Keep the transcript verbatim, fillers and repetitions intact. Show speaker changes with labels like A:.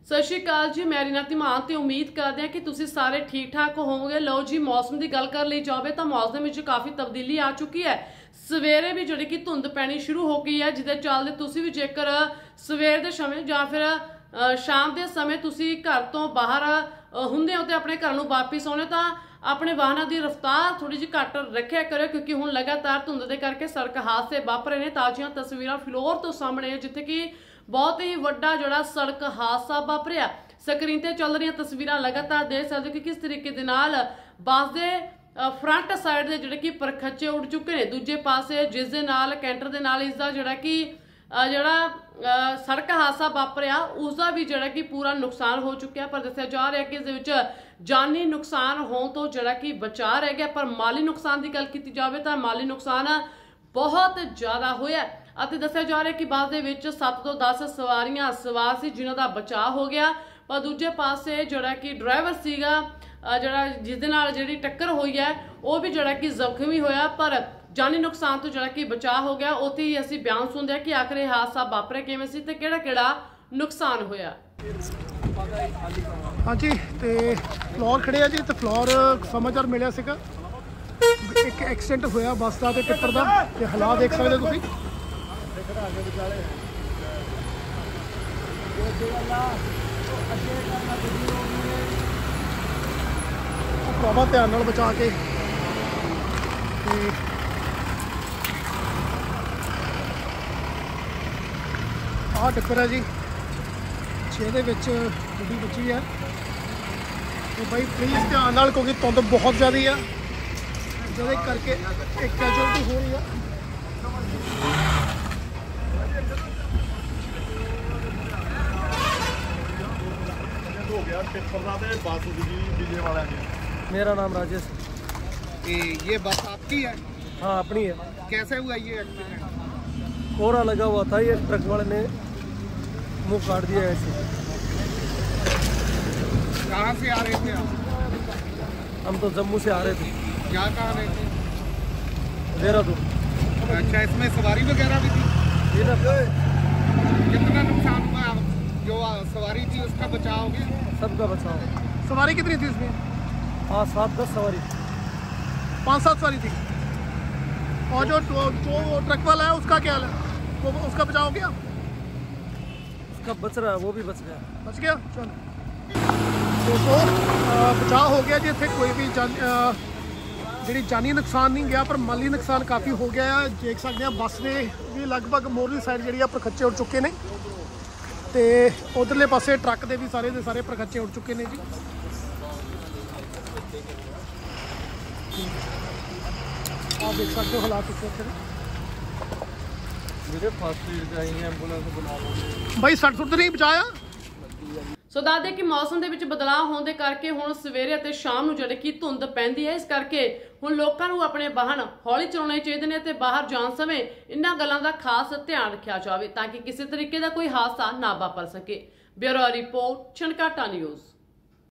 A: सत श्री अकाल जी, मैं रीना धीमान ते उम्मीद करते हैं कि तुसी सारे ठीक ठाक होवोगे। लो जी, मौसम की गल कर ली जाए तो मौसम में काफ़ी तब्दीली आ चुकी है। सवेरे भी जी कि धुंध पैनी शुरू हो गई है, जिसके चलते तुसी भी जेकर सवेर के समय या फिर शाम के समय तुसी घर तो बाहर हुंदे हो तो अपने घर नूं वापिस आने तो अपने वाहनों की रफ्तार थोड़ी जी घट रखिया करो, क्योंकि हुण लगातार धुंध के करके सड़क हादसे वापर रहे हैं। ताज़ियां तस्वीरां फिलौर तो सामने है, जिथे कि बहुत ही वड्डा जोड़ा सड़क हादसा वापरिया। स्क्रीन ते चल रही तस्वीरां लगातार देख सकते हो कि किस तरीके दे नाल बस दे फ्रंट साइड दे जिहड़े कि परखच्चे उड़ चुके हैं। दूजे पासे जिस दे नाल कैंटर दे नाल इसदा जिहड़ा कि जिहड़ा सड़क हादसा वापरिया उसका भी जिहड़ा कि पूरा नुकसान हो चुका। पर दस्सिया जा रहा है कि इस दे विच जानी नुकसान होने तो जिहड़ा कि बचा रह गया, पर माली नुकसान की गल की जाए तो माली नुकसान बहुत ज़्यादा होया। ਅਤੇ ਦੱਸਿਆ ਜਾ ਰਿਹਾ कि बस ਦੇ सत्त तो दस सवारियां सवार सी जिन्हां दा बचाव हो गया। पर दूजे पासे जिहड़ा कि ड्राइवर सीगा जिहड़ा जिस दे नाल जिहड़ी टक्कर होई है वो भी जिहड़ा कि जख्मी होया, पर जानी नुकसान तो जिहड़ा कि बचाव हो गया। उत्थे ही असीं बयान सुनदे कि आखिर ये हादसा वापरिया किवें सी ते किहड़ा-किहड़ा नुकसान होया।
B: हाँ जी, तो फ्लोर खड़े आ जी, तो फ्लोर समाचार मिलिया सीगा एक एक्सीडेंट होया बस का ते टिप्पर दा, ते हालात देख सकदे तुसीं। भरावा ध्यान नाल बचा के आ टिप्पर है जी, छे दे विच गड्डी बची है। तो भाई प्लीज़ ध्यान नाल, क्योंकि धुंध बहुत ज़्यादा है, जिहदे करके एक कैजुअलिटी हो रही है।
C: मेरा नाम राजेश।
B: ये ये बस आपकी है?
C: हाँ, अपनी है।
B: कैसे हुआ ये एक्सीडेंट?
C: कोहरा लगा हुआ था, ये ट्रक वाले ने मुंह काट दिया ऐसे।
B: कहाँ से आ रहे थे आप?
C: हम तो जम्मू से आ रहे थे।
B: क्या कहा रहे थे?
C: देहरादून।
B: अच्छा, इसमें सवारी वगैरह भी थी? कितना नुकसान हुआ? जो सवारी थी उसका बचाव हो गया?
C: सबका बचाव।
B: सवारी कितनी थी इसमें?
C: हाँ, सात दस सवारी।
B: पाँच सात सवारी थी। और जो जो ट्रक वाला है उसका क्या हाल है? वो उसका बचाव हो गया?
C: उसका बच रहा है, वो भी बच गया।
B: बच गया, चलो। दोस्तों बचाव हो गया जी, इतने कोई भी जान जी जानी नुकसान नहीं गया, पर माली नुकसान काफ़ी हो गया है। देख सकते हैं बस ने भी लगभग मोरली साइड जी परखच्चे उड़ चुके हैं, तो उधरले पासे ट्रक के भी सारे के सारे परखच्चे उड़ चुके हैं जी। आप देख सकते हो हालात इस वक्त भाई। सट सुट नहीं बचाया।
A: सो दस दे कि मौसम दे विच बदलाव होने करके हुण सवेरे ते शाम नूं जिहड़ी कि धुंध पैंदी है, इस करके हुण लोकां नूं अपने वाहन हौली चलाउणे चाहीदे ने ते बाहर जाण समय इन्हां गल्लां दा खास ध्यान रखिया जावे ताकि किसी तरीके का कोई हादसा ना वापर सके। Bureau report, Chhankata news.